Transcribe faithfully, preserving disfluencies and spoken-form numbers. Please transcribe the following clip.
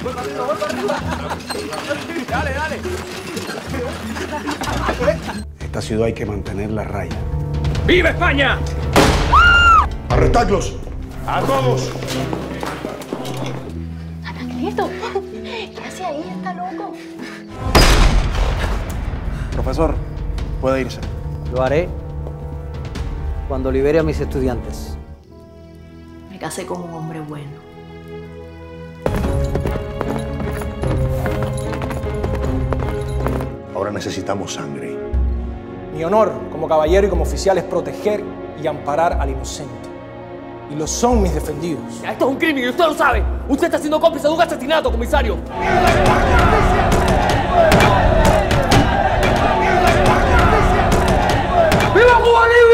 Voy para arriba, voy para arriba. Dale, dale. Esta ciudad hay que mantenerla a raya. ¡Viva España! ¡Arrestadlos! ¡A todos! Anacleto, ¿qué hace ahí? ¿Está loco? Profesor, puede irse. Lo haré cuando libere a mis estudiantes. Me casé con un hombre bueno. Ahora necesitamos sangre. Mi honor como caballero y como oficial es proteger y amparar al inocente. Y lo son mis defendidos. Esto es un crimen y usted lo sabe. Usted está siendo cómplice de un asesinato, comisario. ¡Viva Cuba Libre!